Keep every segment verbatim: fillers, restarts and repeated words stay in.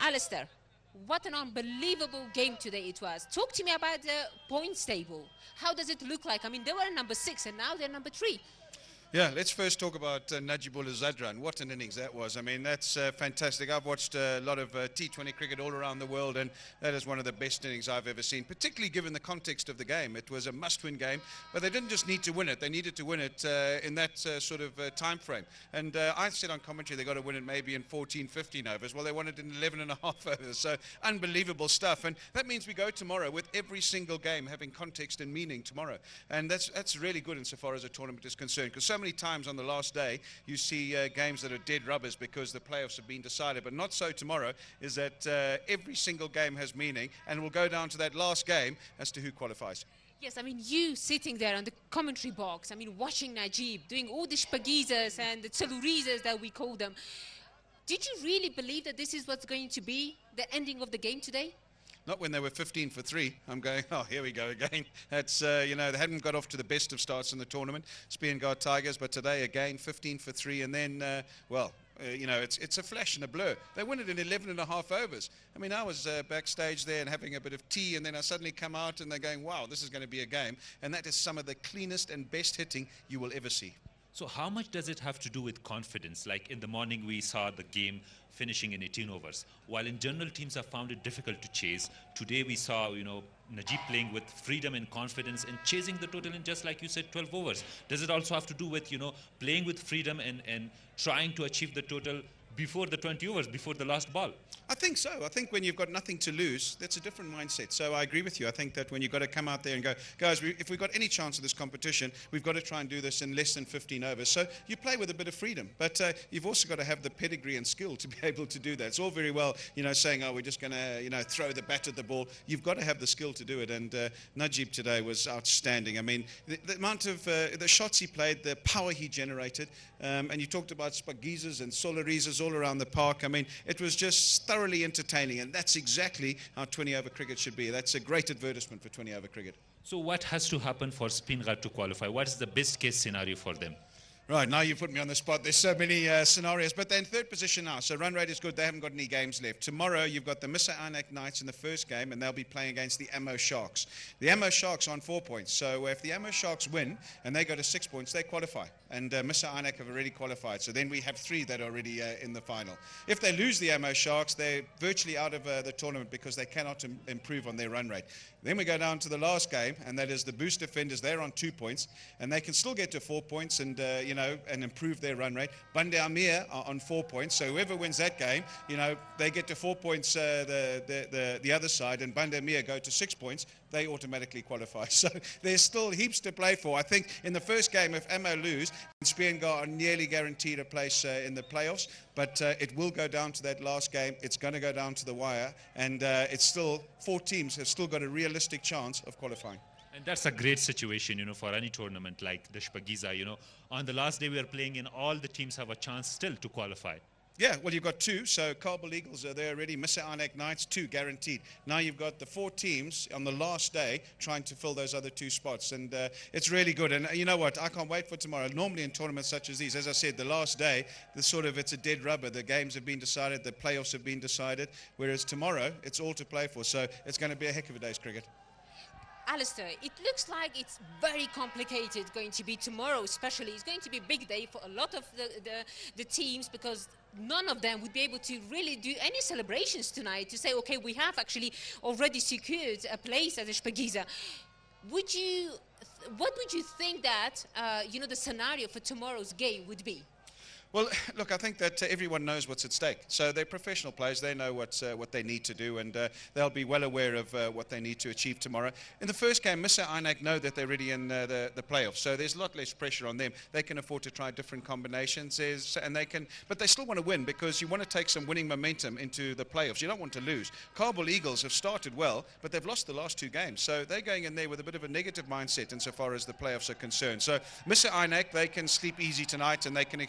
Alistair, what an unbelievable game today it was. Talk to me about the points table. How does it look like? I mean, they were number six and now they're number three. Yeah, let's first talk about uh, Najibullah Zadran. What an innings that was. I mean, that's uh, fantastic. I've watched a lot of uh, T twenty cricket all around the world, and that is one of the best innings I've ever seen, particularly given the context of the game. It was a must-win game, but they didn't just need to win it. They needed to win it uh, in that uh, sort of uh, time frame. And uh, I said on commentary they got to win it maybe in fourteen, fifteen overs. Well, they won it in eleven and a half overs. So unbelievable stuff. And that means we go tomorrow with every single game having context and meaning tomorrow. And that's, that's really good insofar as a tournament is concerned, because so many times on the last day you see uh, games that are dead rubbers because the playoffs have been decided, but not so tomorrow. Is that uh, every single game has meaning, and we'll go down to that last game as to who qualifies. Yes, I mean, you sitting there on the commentary box, I mean, watching Najib doing all the Shpageezas and the Tsalurizas that we call them. Did you really believe that this is what's going to be the ending of the game today? Not when they were fifteen for three. I'm going, oh, here we go again. That's, uh, you know, they hadn't got off to the best of starts in the tournament, Spear Guard Tigers, but today again, fifteen for three, and then, uh, well, uh, you know, it's it's a flash and a blur. They win it in eleven and a half overs. I mean, I was uh, backstage there and having a bit of tea, and then I suddenly come out and they're going, wow, this is going to be a game. And that is some of the cleanest and best hitting you will ever see. So how much does it have to do with confidence? Like in the morning we saw the game finishing in eighteen overs. While in general teams have found it difficult to chase, today we saw, you know, Najib playing with freedom and confidence and chasing the total in, just like you said, twelve overs. Does it also have to do with, you know, playing with freedom and, and trying to achieve the total before the twenty overs, before the last ball? I think so. I think when you've got nothing to lose, that's a different mindset. So I agree with you. I think that when you've got to come out there and go, guys, we, if we've got any chance of this competition, we've got to try and do this in less than fifteen overs. So you play with a bit of freedom, but uh, you've also got to have the pedigree and skill to be able to do that. It's all very well, you know, saying, oh, we're just going to, you know, throw the bat at the ball. You've got to have the skill to do it. And uh, Najib today was outstanding. I mean, the, the amount of uh, the shots he played, the power he generated, um, and you talked about Shpageezas and Tsalurizas all around the park. I mean, it was just thoroughly entertaining. And that's exactly how twenty over cricket should be. That's a great advertisement for twenty over cricket. So what has to happen for Spin Guard to qualify? What is the best case scenario for them? Right, now you put me on the spot. There's so many uh, scenarios, but they're in third position now, so run rate is good. They haven't got any games left. Tomorrow, you've got the Mister Anak Knights in the first game, and they'll be playing against the Ammo Sharks. The Ammo Sharks are on four points, so if the Ammo Sharks win and they go to six points, they qualify. And uh, Mister Anak have already qualified, so then we have three that are already uh, in the final. If they lose the Ammo Sharks, they're virtually out of uh, the tournament because they cannot im improve on their run rate. Then we go down to the last game, and that is the Boost Defenders. They're on two points, and they can still get to four points and, uh, you know, and improve their run rate. Bande Amir are on four points, so whoever wins that game, you know, they get to four points uh, the, the, the, the other side, and Bande Amir go to six points, they automatically qualify. So there's still heaps to play for. I think in the first game, if Ammo lose, Spear Guard are nearly guaranteed a place uh, in the playoffs, but uh, it will go down to that last game. It's going to go down to the wire, and uh, it's still, four teams have still got a realistic chance of qualifying. And that's a great situation, you know, for any tournament like the Shpageeza, you know. On the last day we are playing in, all the teams have a chance still to qualify. Yeah, well, you've got two. So Kabul Eagles are there already. Mister Anak Knights, two guaranteed. Now you've got the four teams on the last day trying to fill those other two spots. And uh, it's really good. And uh, you know what? I can't wait for tomorrow. Normally in tournaments such as these, as I said, the last day, the sort of, it's a dead rubber. The games have been decided. The playoffs have been decided. Whereas tomorrow, it's all to play for. So it's going to be a heck of a day's cricket. Alistair, it looks like it's very complicated going to be tomorrow, especially. It's going to be a big day for a lot of the, the, the teams, because none of them would be able to really do any celebrations tonight to say, okay, we have actually already secured a place at the Shpageeza. Would you, what would you think that, uh, you know, the scenario for tomorrow's game would be? Well, look, I think that uh, everyone knows what's at stake. So they're professional players. They know what, uh, what they need to do, and uh, they'll be well aware of uh, what they need to achieve tomorrow. In the first game, Mister Anak know that they're already in uh, the, the playoffs, so there's a lot less pressure on them. They can afford to try different combinations, there's, and they can, but they still want to win because you want to take some winning momentum into the playoffs. You don't want to lose. Kabul Eagles have started well, but they've lost the last two games, so they're going in there with a bit of a negative mindset insofar as the playoffs are concerned. So Mister Anak, they can sleep easy tonight, and they can experiment.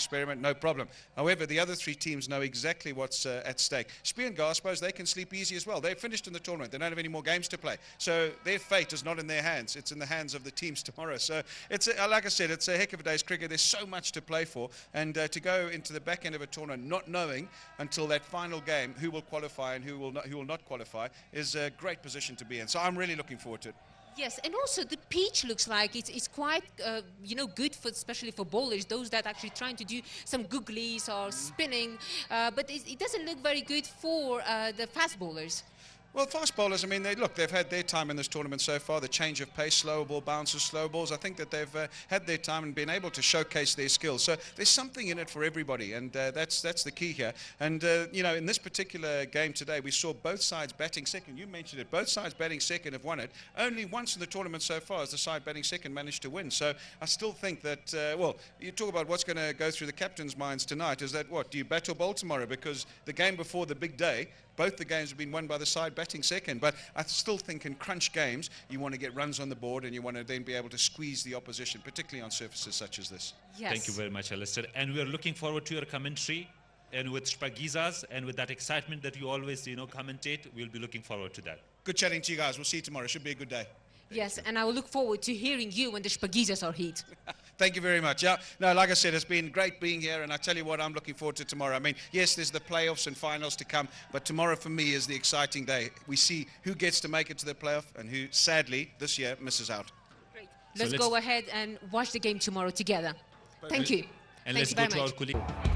no problem. However, the other three teams know exactly what's uh, at stake. Shpageeza, I suppose, they can sleep easy as well. They've finished in the tournament. They don't have any more games to play. So their fate is not in their hands. It's in the hands of the teams tomorrow. So it's, a, like I said, it's a heck of a day's cricket. There's so much to play for. And uh, to go into the back end of a tournament not knowing until that final game who will qualify and who will not, who will not qualify is a great position to be in. So I'm really looking forward to it. Yes, and also the pitch looks like it's, it's quite, uh, you know, good for, especially for bowlers, those that actually trying to do some googlies or spinning, uh, but it, it doesn't look very good for uh, the fast bowlers. Well, fast bowlers, I mean, they, look, they've had their time in this tournament so far, the change of pace, slower ball bounces, slow balls. I think that they've uh, had their time and been able to showcase their skills. So there's something in it for everybody, and uh, that's that's the key here. And, uh, you know, in this particular game today, we saw both sides batting second. You mentioned it. Both sides batting second have won it. Only once in the tournament so far has the side batting second managed to win. So I still think that, uh, well, you talk about what's going to go through the captain's minds tonight. Is that what? Do you bat or bowl tomorrow? Because the game before the big day, both the games have been won by the side batting second, but I still think in crunch games you want to get runs on the board and you want to then be able to squeeze the opposition, particularly on surfaces such as this. Yes. Thank you very much, Alistair. And we are looking forward to your commentary, and with Shpageezas and with that excitement that you always, you know, commentate, we'll be looking forward to that. Good chatting to you guys. We'll see you tomorrow. Should be a good day. Yes, and I will look forward to hearing you when the Shpageezas are hit. Thank you very much. Yeah, no, like I said, it's been great being here, and I tell you what, I'm looking forward to tomorrow. I mean, yes, there's the playoffs and finals to come, but tomorrow for me is the exciting day. We see who gets to make it to the playoff and who, sadly, this year misses out. Great. Let's, so let's go ahead and watch the game tomorrow together. Thank you. And Thank let's you go very to much. our colleague.